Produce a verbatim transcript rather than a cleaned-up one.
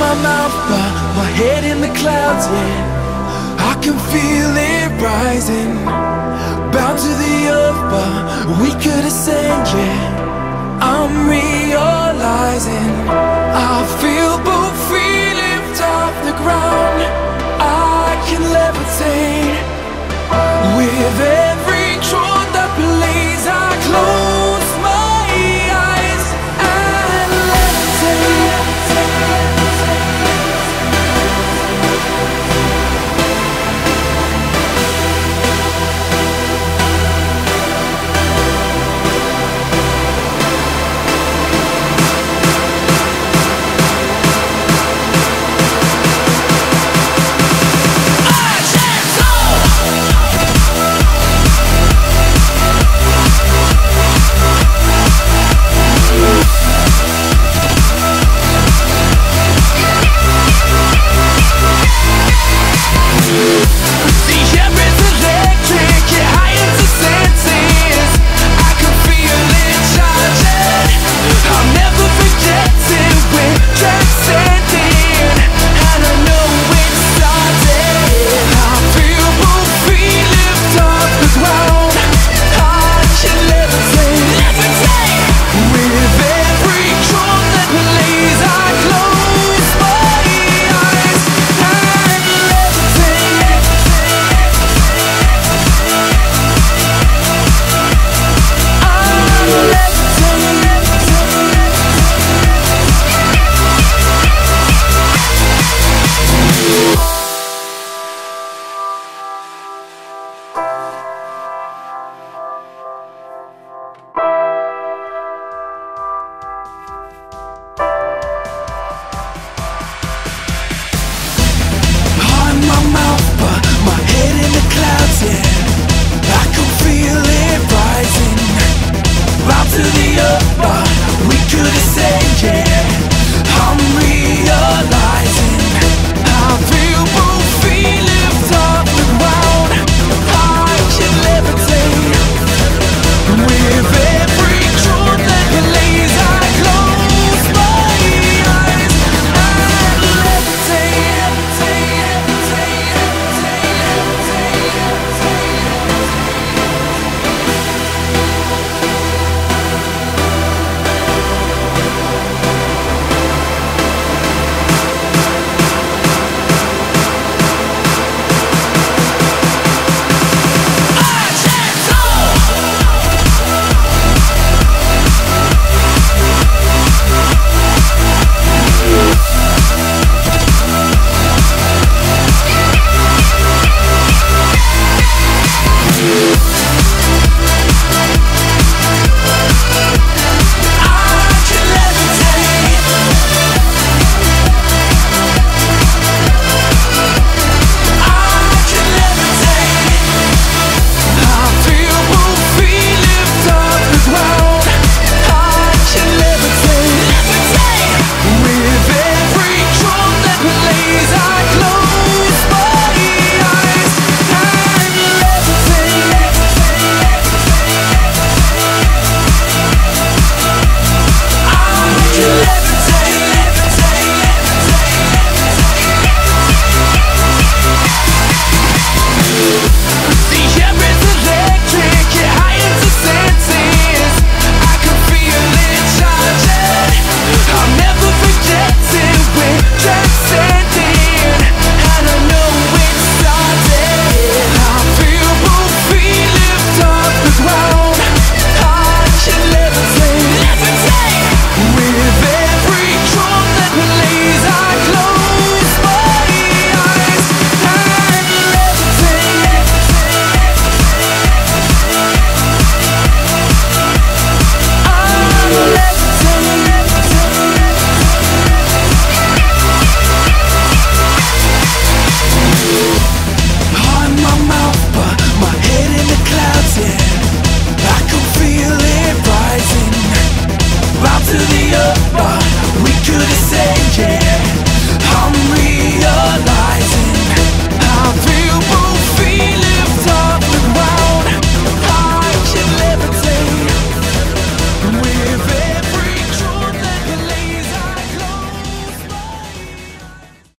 my mouth, but my head in the clouds, yeah. I can feel it rising, bound to the earth, but we could ascend, yeah. I'm realizing I feel both feet lift off the ground. I can levitate with every truth that plays. I close my eyes and levitate. My mouth, but my head in the clouds, yeah. I can feel it